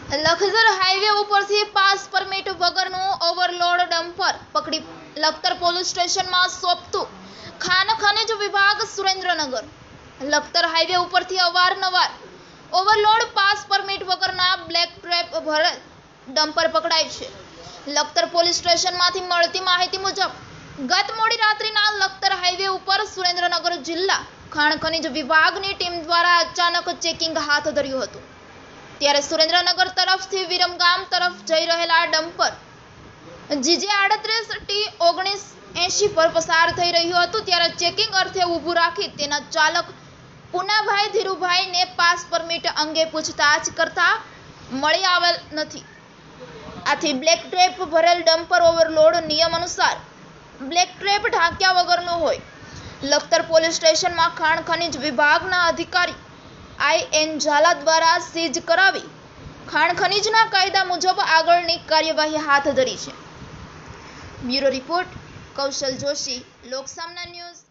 Lakhtar highway ઉપરથી pass permit વગરનું overload dumper પકડી લખતર પોલીસ સ્ટેશનમાં સોંપતું ખાણ ખનીજ વિભાગ સુરેન્દ્રનગર। લખતર હાઈવે ઉપરથી અવારનવાર ઓવરલોડ પાસ પરમિટ વગરના બ્લેક ટ્રેપ ભરેલ ડમ્પર પકડાય છે। લખતર પોલીસ સ્ટેશનમાંથી મળતી માહિતી મુજબ ગત મોડી રાત્રિના લખતર હાઈવે ઉપર સુરેન્દ્રનગર જિલ્લા ખાણ ખનીજ વિભાગની ટીમ દ્વારા અચાનક ચેકિંગ હાથ ધર્યું હતું। ત્યારે સુરેન્દ્રનગર તરફથી વિરમગામ તરફ જઈ રહેલા ડમ્પર જીજે 38T1980 પર પસાર થઈ રહ્યું હતું। ત્યારે ચેકિંગ અર્થે ઊભું રાખી તેના ચાલક પૂનાભાઈ ધીરુભાઈને પાસ પરમિટ અંગે પૂછતાછ કરતા મળી આવેલ નથી। આથી બ્લેક ટ્રેપ ભરેલ ડમ્પર ઓવરલોડ નિયમ અનુસાર બ્લેક ટ્રેપ ઢાંક્યા વગરનું હોય। લખતર પોલીસ સ્ટેશનમાં ખાણ ખનીજ વિભાગના અધિકારી IN ઝાલા દ્વારા સીઝ કરાવી ખાણ ખનીજના કાયદા મુજબ આગળની કાર્યવાહી હાથ ધરી છે। Bureau report Kaushal Joshi, Loksamna news.